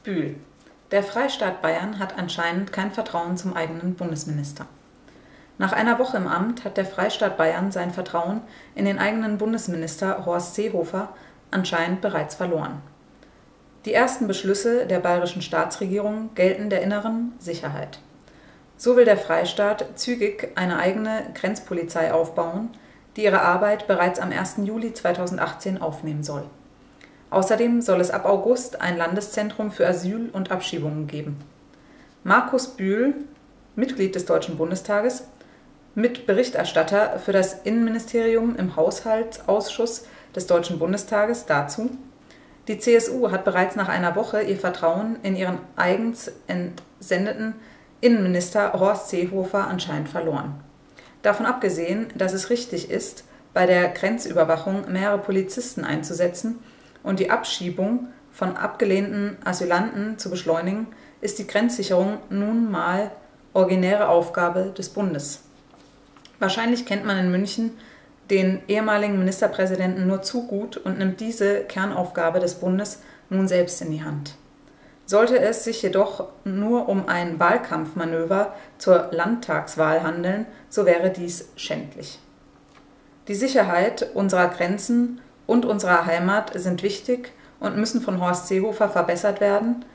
Bühl. Der Freistaat Bayern hat anscheinend kein Vertrauen zum eigenen Bundesminister. Nach einer Woche im Amt hat der Freistaat Bayern sein Vertrauen in den eigenen Bundesminister Horst Seehofer anscheinend bereits verloren. Die ersten Beschlüsse der bayerischen Staatsregierung gelten der inneren Sicherheit. So will der Freistaat zügig eine eigene Grenzpolizei aufbauen, die ihre Arbeit bereits am 1. Juli 2018 aufnehmen soll. Außerdem soll es ab August ein Landeszentrum für Asyl und Abschiebungen geben. Markus Bühl, Mitglied des Deutschen Bundestages, Mitberichterstatter für das Innenministerium im Haushaltsausschuss des Deutschen Bundestages, dazu: Die CSU hat bereits nach einer Woche ihr Vertrauen in ihren eigens entsendeten Innenminister Horst Seehofer anscheinend verloren. Davon abgesehen, dass es richtig ist, bei der Grenzüberwachung mehrere Polizisten einzusetzen und die Abschiebung von abgelehnten Asylanten zu beschleunigen, ist die Grenzsicherung nun mal originäre Aufgabe des Bundes. Wahrscheinlich kennt man in München den ehemaligen Ministerpräsidenten nur zu gut und nimmt diese Kernaufgabe des Bundes nun selbst in die Hand. Sollte es sich jedoch nur um ein Wahlkampfmanöver zur Landtagswahl handeln, so wäre dies schändlich. Die Sicherheit unserer Grenzen und unserer Heimat sind wichtig und müssen von Horst Seehofer verbessert werden,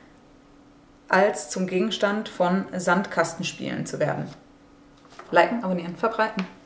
als zum Gegenstand von Sandkastenspielen zu werden. Liken, abonnieren, verbreiten.